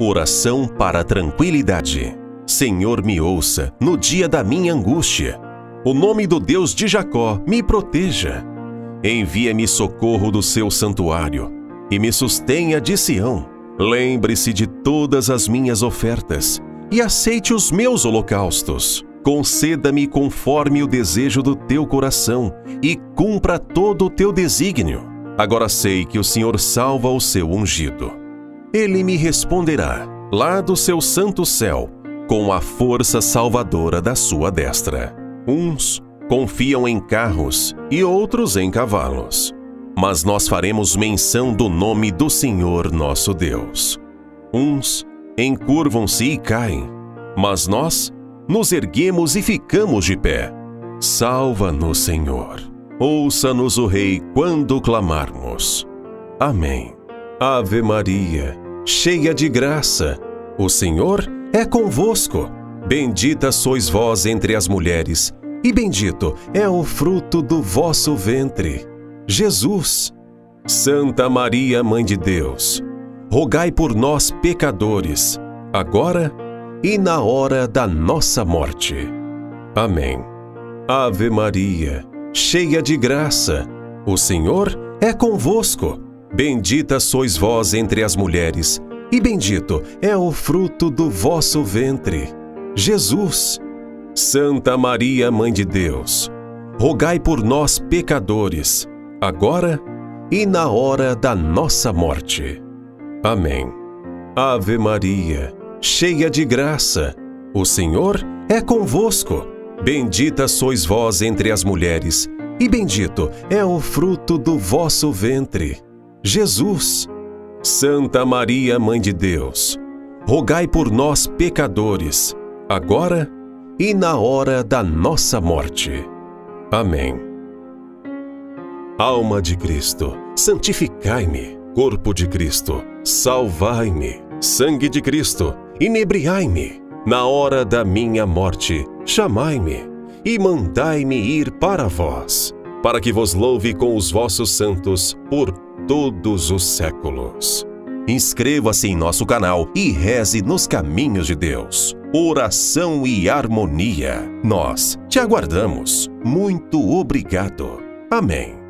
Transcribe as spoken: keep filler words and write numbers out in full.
Oração para a tranquilidade. Senhor, me ouça no dia da minha angústia. O nome do Deus de Jacó me proteja. Envia-me socorro do seu santuário e me sustenha de Sião. Lembre-se de todas as minhas ofertas e aceite os meus holocaustos. Conceda-me conforme o desejo do teu coração e cumpra todo o teu desígnio. Agora sei que o Senhor salva o seu ungido. Ele me responderá lá do seu santo céu, com a força salvadora da sua destra. Uns confiam em carros e outros em cavalos, mas nós faremos menção do nome do Senhor nosso Deus. Uns encurvam-se e caem, mas nós nos erguemos e ficamos de pé. Salva-nos, Senhor. Ouça-nos o Rei quando clamarmos. Amém. Ave Maria, cheia de graça, o Senhor é convosco. Bendita sois vós entre as mulheres, e bendito é o fruto do vosso ventre, Jesus. Santa Maria, Mãe de Deus, rogai por nós, pecadores, agora e na hora da nossa morte. Amém. Ave Maria, cheia de graça, o Senhor é convosco. Bendita sois vós entre as mulheres, e bendito é o fruto do vosso ventre, Jesus. Santa Maria, Mãe de Deus, rogai por nós, pecadores, agora e na hora da nossa morte. Amém. Ave Maria, cheia de graça, o Senhor é convosco. Bendita sois vós entre as mulheres, e bendito é o fruto do vosso ventre, Jesus. Santa Maria, Mãe de Deus, rogai por nós, pecadores, agora e na hora da nossa morte. Amém. Alma de Cristo, santificai-me. Corpo de Cristo, salvai-me. Sangue de Cristo, inebriai-me. Na hora da minha morte, chamai-me e mandai-me ir para vós, para que vos louve com os vossos santos por todos os séculos. Inscreva-se em nosso canal e reze nos caminhos de Deus. Oração e harmonia. Nós te aguardamos. Muito obrigado. Amém.